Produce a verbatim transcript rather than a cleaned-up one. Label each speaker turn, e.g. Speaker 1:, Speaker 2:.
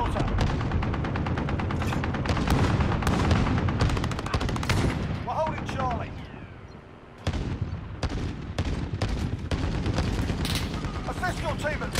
Speaker 1: Delta. We're holding Charlie. Assist your team at